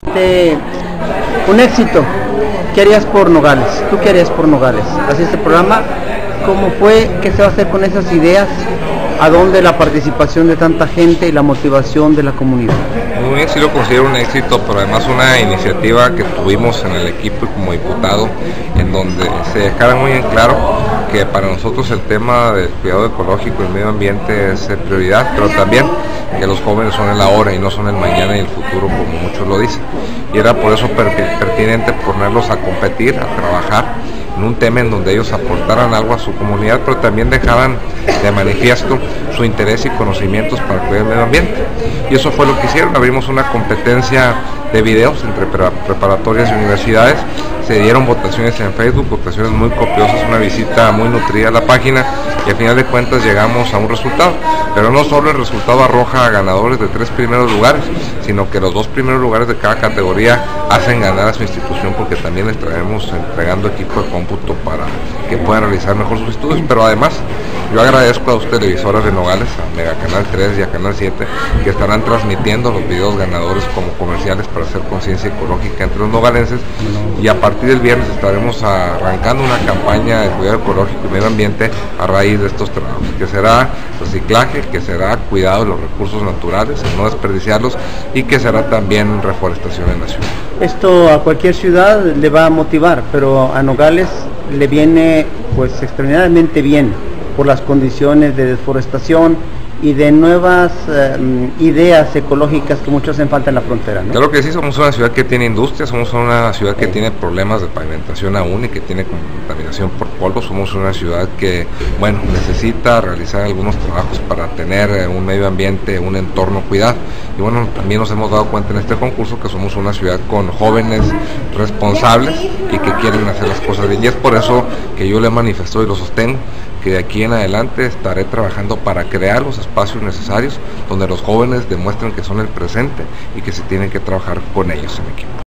Un éxito. ¿Qué harías por Nogales? ¿Tú qué harías por Nogales? Así este programa, ¿cómo fue? ¿Qué se va a hacer con esas ideas? ¿A dónde la participación de tanta gente y la motivación de la comunidad? Muy bien, sí lo considero un éxito, pero además una iniciativa que tuvimos en el equipo como diputado, en donde se dejara muy en claro que para nosotros el tema del cuidado ecológico y el medio ambiente es prioridad, pero también que los jóvenes son el ahora y no son el mañana y el futuro como muchos lo dicen. Y era por eso pertinente ponerlos a competir, a trabajar en un tema en donde ellos aportaran algo a su comunidad, pero también dejaban de manifiesto su interés y conocimientos para cuidar el medio ambiente. Y eso fue lo que hicieron. Abrimos una competencia de videos entre preparatorias y universidades. Se dieron votaciones en Facebook, votaciones muy copiosas, una visita muy nutrida a la página, y al final de cuentas llegamos a un resultado. Pero no solo el resultado arroja a ganadores de 3 primeros lugares, sino que los 2 primeros lugares de cada categoría hacen ganar a su institución, porque también les traemos entregando equipo de cómputo para que puedan realizar mejor sus estudios. Pero además, yo agradezco a 2 televisoras de Nogales, a Mega Canal 3 y a Canal 7, que estarán transmitiendo los videos ganadores como comerciales para hacer conciencia ecológica entre los nogalenses, y a partir del viernes estaremos arrancando una campaña de cuidado ecológico y medio ambiente a raíz de estos trabajos, que será reciclaje, que será cuidado de los recursos naturales, no desperdiciarlos, y que será también reforestación en la ciudad. Esto a cualquier ciudad le va a motivar, pero a Nogales le viene pues extraordinariamente bien por las condiciones de deforestación y de nuevas ideas ecológicas que muchos hacen falta en la frontera, ¿no? Claro que sí, somos una ciudad que tiene industria, somos una ciudad que tiene problemas de pavimentación aún y que tiene contaminación por polvo, somos una ciudad que, bueno, necesita realizar algunos trabajos para tener un medio ambiente, un entorno cuidado. Y bueno, también nos hemos dado cuenta en este concurso que somos una ciudad con jóvenes responsables y que quieren hacer las cosas bien, y es por eso que yo le manifiesto y lo sostengo, que de aquí en adelante estaré trabajando para crear los espacios necesarios donde los jóvenes demuestren que son el presente y que se tienen que trabajar con ellos en equipo.